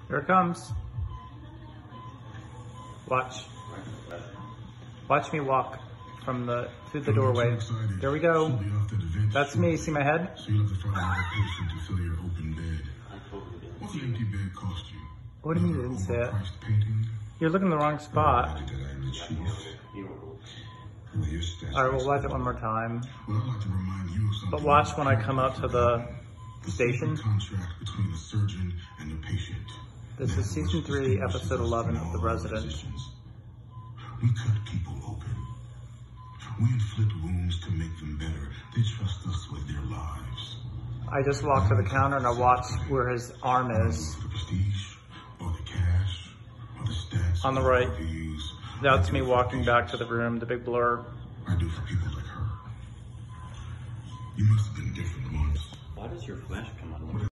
Here it comes. Watch. Watch me walk from through the doorway. There we go. That's me. See my head? So you left the front of the patient to fill your open bed. What's the empty bed cost you? What do you mean you didn't say it? Overpriced painting? You're looking in the wrong spot. Alright, we'll watch it one more time. Well, I'd like to remind you of something. But watch when I come up to the station. Contract between the surgeon and the patient. This is season 3, episode 11 of The Resident. We cut people open. We inflict wounds to make them better. They trust us with their lives. I just walked to the counter and I watched where his arm is. The prestige, or the cash, or the stats. On the right. Or the views. That's me walking back to the room, the big blur. I do for people like her. You must have been different once. Why does your flash come on?